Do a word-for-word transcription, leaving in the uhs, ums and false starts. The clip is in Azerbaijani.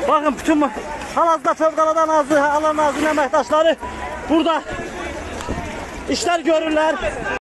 Bakın bütün hal-hazırda Fövqəladə Nazirliyi, Allah Nazirliyin əməkdaşları burada işler görürler.